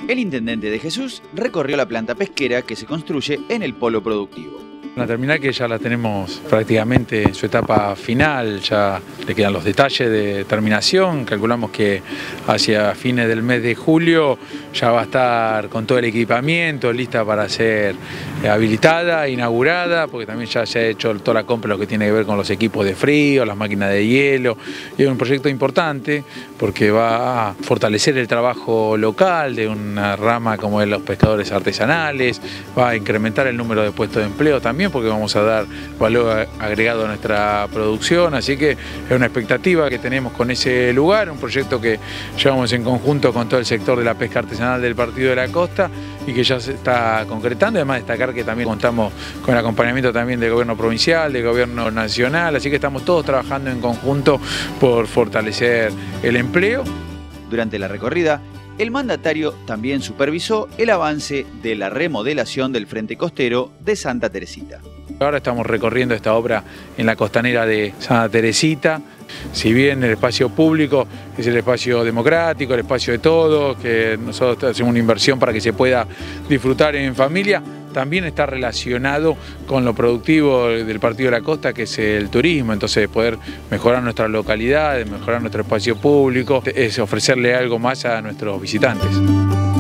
El intendente de Jesús recorrió la planta pesquera que se construye en el polo productivo. Una terminal que ya la tenemos prácticamente en su etapa final, ya le quedan los detalles de terminación. Calculamos que hacia fines del mes de julio ya va a estar con todo el equipamiento lista para ser habilitada, inaugurada, porque también ya se ha hecho toda la compra lo que tiene que ver con los equipos de frío, las máquinas de hielo. Y es un proyecto importante porque va a fortalecer el trabajo local de una rama como es los pescadores artesanales, va a incrementar el número de puestos de empleo también, porque vamos a dar valor agregado a nuestra producción, así que es una expectativa que tenemos con ese lugar, un proyecto que llevamos en conjunto con todo el sector de la pesca artesanal del Partido de la Costa y que ya se está concretando. Además destacar que también contamos con el acompañamiento también del gobierno provincial, del gobierno nacional, así que estamos todos trabajando en conjunto por fortalecer el empleo. Durante la recorrida, el mandatario también supervisó el avance de la remodelación del frente costero de Santa Teresita. Ahora estamos recorriendo esta obra en la costanera de Santa Teresita. Si bien el espacio público es el espacio democrático, el espacio de todos, que nosotros hacemos una inversión para que se pueda disfrutar en familia, también está relacionado con lo productivo del Partido de la Costa, que es el turismo. Entonces poder mejorar nuestras localidades, mejorar nuestro espacio público, es ofrecerle algo más a nuestros visitantes.